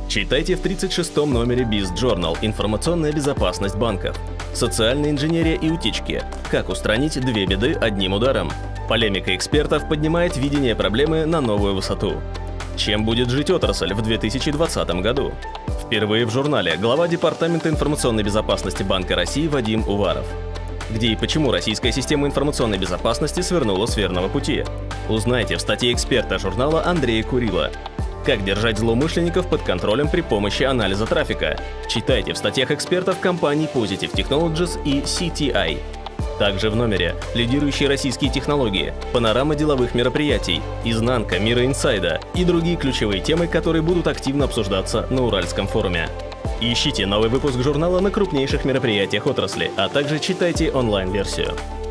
Читайте в 36-м номере Biz Journal «Информационная безопасность банков». Социальная инженерия и утечки. Как устранить две беды одним ударом. Полемика экспертов поднимает видение проблемы на новую высоту. Чем будет жить отрасль в 2020 году? Впервые в журнале глава Департамента информационной безопасности Банка России Вадим Уваров. Где и почему российская система информационной безопасности свернула с верного пути? Узнайте в статье эксперта журнала Андрея Курила. Как держать злоумышленников под контролем при помощи анализа трафика? Читайте в статьях экспертов компаний Positive Technologies и CTI. Также в номере лидирующие российские технологии, панорама деловых мероприятий, изнанка мира инсайда и другие ключевые темы, которые будут активно обсуждаться на Уральском форуме. Ищите новый выпуск журнала на крупнейших мероприятиях отрасли, а также читайте онлайн-версию.